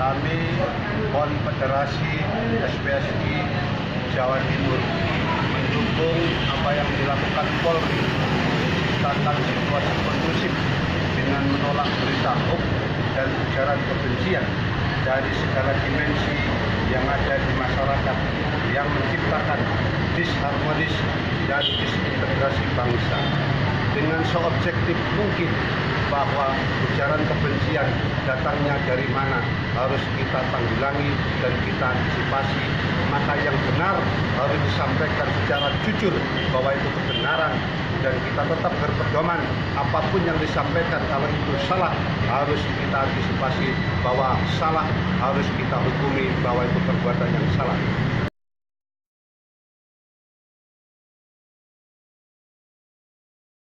Kami Konfederasi SPSI Jawa Timur mendukung apa yang dilakukan Polri menciptakan situasi kondusif dengan menolak berita hoax dan ujaran kebencian dari segala dimensi yang ada di masyarakat yang menciptakan disharmonis dan disintegrasi bangsa. Dengan seobjektif mungkin bahwa ujaran kebencian datangnya dari mana harus kita tanggulangi dan kita antisipasi, maka yang benar harus disampaikan secara jujur bahwa itu kebenaran, dan kita tetap berpedoman apapun yang disampaikan kalau itu salah harus kita antisipasi bahwa salah, harus kita hukumi bahwa itu perbuatan yang salah.